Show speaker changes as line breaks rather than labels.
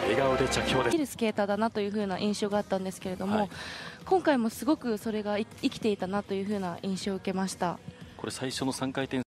笑顔で着氷です。
できるスケーターだなという風な印象があったんですけれども、
はい、
今回もすごくそれが生きていたなという風な印象を受けました。
これ最初の3回転